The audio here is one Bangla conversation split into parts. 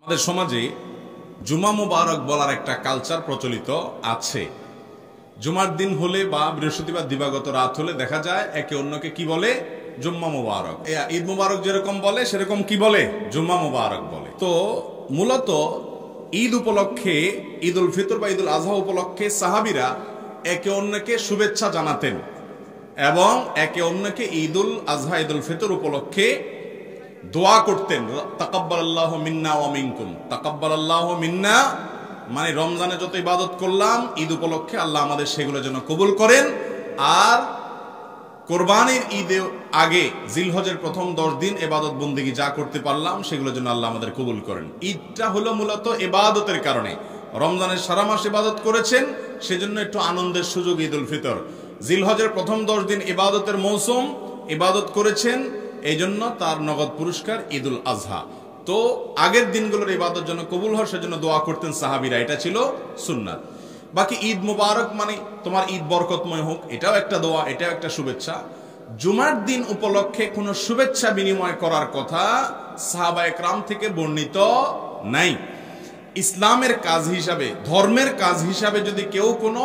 আমাদের সমাজে জুমা মুবারক বলার একটা কালচার প্রচলিত আছে। জুমার দিন হলে বা বৃহস্পতিবার দিবাগত রাত হলে দেখা যায় একে অন্যকে কি বলে, জুম্মা মুবারক। ঈদ মুবারক যেরকম বলে সেরকম কি বলে, জুম্মা মুবারক বলে। তো মূলত ঈদ উপলক্ষে, ঈদ উল ফিতর বা ঈদ উল আজহা উপলক্ষে সাহাবীরা একে অন্যকে শুভেচ্ছা জানাতেন এবং একে অন্যকে ঈদ উল আজহা ঈদ উল ফিতর উপলক্ষে দোয়া করতেন। তাকাব্বালাল্লাহু মিন্না ওয়া মিনকুম। তাকাব্বালাল্লাহু মিন্না মানে রমজানে যত ইবাদত করলাম, ঈদ উপলক্ষে আল্লাহ আমাদের সেগুলো যেন কবুল করেন। আর কোরবানির ঈদের আগে জিলহজের প্রথম 10 দিন ইবাদত বন্দেগী যা করতে পারলাম সেগুলো যেন আল্লাহ আমাদের কবুল করেন। ঈদটা হলো মূলত ইবাদতের কারণে। রমজানের সারা মাস ইবাদত করেছেন, সেজন্য একটু আনন্দের সুযোগ ঈদ উল ফিতর। জিলহজের প্রথম 10 দিন ইবাদতের মৌসুম, ইবাদত করেছেন, এই জন্য তার নগদ পুরস্কার ঈদ উল আজহা। তো আগের দিনগুলোর ইবাদত যেন কবুল হয় সেজন্য দোয়া করতেন সাহাবীরা, এটা ছিল সুন্নাত। বাকি ঈদ মুবারক মানে তোমার ঈদ বরকতময় হোক, এটাও একটা দোয়া, এটাও একটা শুভেচ্ছা। জুমার দিন উপলক্ষে কোনো শুভেচ্ছা বিনিময় করার কথা সাহাবায়ে কেরাম থেকে বর্ণিত নাই। ইসলামের কাজ হিসাবে, ধর্মের কাজ হিসাবে যদি কেউ কোনো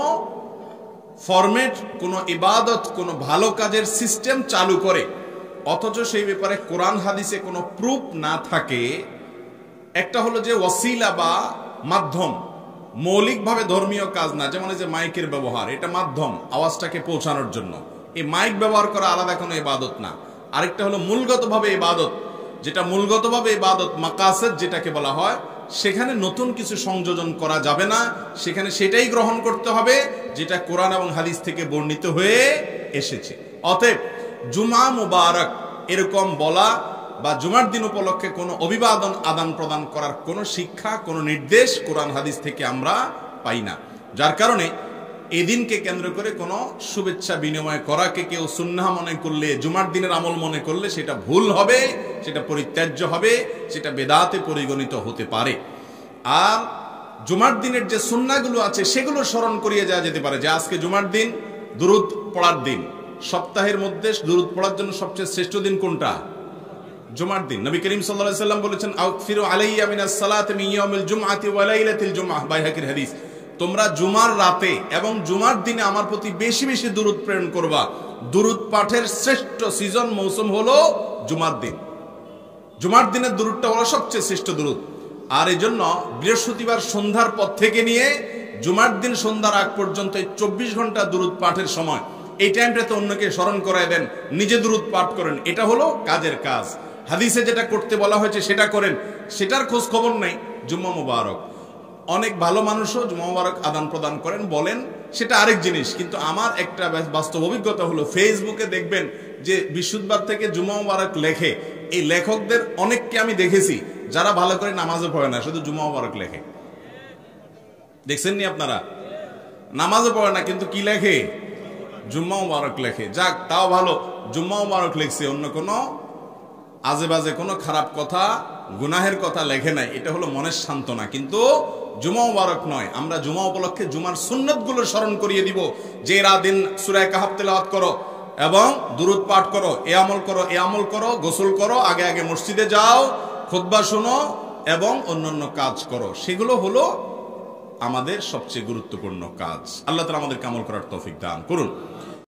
ফরম্যাট, কোনো ইবাদত, কোনো ভালো কাজের সিস্টেম চালু করে অথচ সেই ব্যাপারে কোরআন হাদিসে কোনো প্রুফ না থাকে, একটা হলো যে ওয়াসিলা বা মাধ্যম, মৌলিকভাবে ধর্মীয় কাজ না, যেমন যে মাইকের ব্যবহার, এটা মাধ্যম আওয়াজটাকে পৌঁছানোর জন্য। এই মাইক ব্যবহার করা আলাদা কোনো ইবাদত না। আরেকটা হলো মূলগতভাবে ইবাদত, যেটা মূলগতভাবে ইবাদত মাকাসেদ যেটাকে বলা হয়, সেখানে নতুন কিছু সংযোজন করা যাবে না, সেখানে সেটাই গ্রহণ করতে হবে যেটা কোরআন এবং হাদিস থেকে বর্ণিত হয়ে এসেছে। অতএব জুমা মুবারক এরকম বলা বা জুমার দিন উপলক্ষে কোনো অভিবাদন আদান প্রদান করার কোনো শিক্ষা, কোনো নির্দেশ কোরআন হাদিস থেকে আমরা পাই না। যার কারণে এই দিনকে কেন্দ্র করে কোনো শুভেচ্ছা বিনিময় করাকে কেউ সুন্নাহ মনে করলে, জুমার দিনের আমল মনে করলে সেটা ভুল হবে, সেটা পরিত্যাজ্য হবে, সেটা বেদাতে পরিগণিত হতে পারে। আর জুমার দিনের যে সুন্নাহগুলো আছে সেগুলো স্মরণ করিয়ে যাওয়া যেতে পারে, যে আজকে জুমার দিন, দুরূদ পড়ার দিন। সপ্তাহের মধ্যে দুরূদ পড়ার জন্য সবচেয়ে শ্রেষ্ঠ দিন কোনটা? জুমার দিন। নবী করিম সাল্লাল্লাহু আলাইহি ওয়াসাল্লাম বলেছেন, আউকফিরু আলাইয়া মিনাস সালাতি মিন ইয়াউমিল জুমআতি ওয়া লাইলাতিল জুমআহ, বাইহাকির হাদিস। তোমরা জুমার রাতে এবং জুমার দিনে আমার প্রতি বেশি বেশি দুরূদ প্রেরণ করবা। দুরূদ পাঠের শ্রেষ্ঠ সিজন, মৌসুম হলো জুমার দিন। জুমার দিনের দুরূদটা হলো সবচেয়ে শ্রেষ্ঠ দুরূদ। আর এই জন্য বৃহস্পতিবার সন্ধ্যার পর থেকে নিয়ে জুমার দিন সন্ধ্যার আগ পর্যন্ত 24 ঘন্টা দুরূদ পাঠের সময়। এই টাইমটাতে অন্যকে স্মরণ করায় দেন, নিজে দুরূদ পাঠ করেন, এটা হলো কাজের কাজ। হাদিসে যেটা করতে বলা হয়েছে সেটা করেন, সেটার খোঁজ খবর নাই। জুম্মা মুবারক, অনেক ভালো মানুষও জুম্মা মুবারক আদান প্রদান করেন, বলেন, সেটা আরেক জিনিস। কিন্তু আমার একটা বাস্তব অভিজ্ঞতা হলো, ফেসবুকে দেখবেন যে বৃহস্পতিবার থেকে জুম্মা মুবারক লেখে, এই লেখকদের অনেককে আমি দেখেছি যারা ভালো করে নামাজও পড়ে না, শুধু জুম্মা মুবারক লেখে। দেখছেন নি আপনারা? নামাজও পড়ে না কিন্তু কি লেখে? জুম্মা মুবারক লেখে। যাক, তাও ভালো, জুম্মা মুবারক লিখছে, অন্য কোনো আজে বাজে কোনো খারাপ কথা, গুনাহের কথা লেখে নাই। এটা হলো মনের সান্ত্বনা, কিন্তু জুমা মুবারক নয়। আমরা জুমা উপলক্ষে জুমার সুন্নতগুলো স্মরণ করিয়ে দিব, যে এরা দিন সূরা কাহাফ তেলাওয়াত করো এবং দুরূদ পাঠ করো, এ আমল করো, এ আমল করো, গোসল করো, আগে আগে মসজিদে যাও, খুতবা শোনো এবং অন্যান্য কাজ করো। সেগুলো হলো আমাদের সবচেয়ে গুরুত্বপূর্ণ কাজ। আল্লাহ তাআলা আমাদেরকে আমল করার তৌফিক দান করুন।